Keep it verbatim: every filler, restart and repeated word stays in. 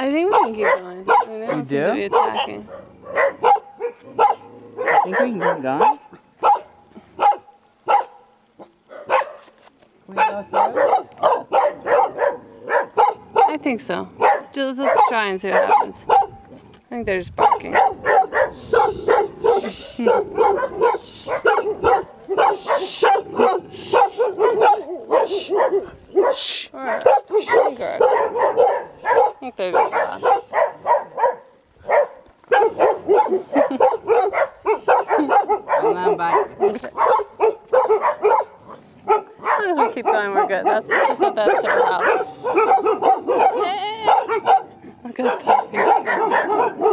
I think we can keep going. I mean, they don't You seem do? to be attacking. I think we can keep going. Can we go through? I think so. Just let's try and see what happens. I think they're just barking. Or a finger. I think they're just loud. I'm not biting. Okay. As long as we keep going, we're good. That's she said that's her house. Hey! Look at the puppy.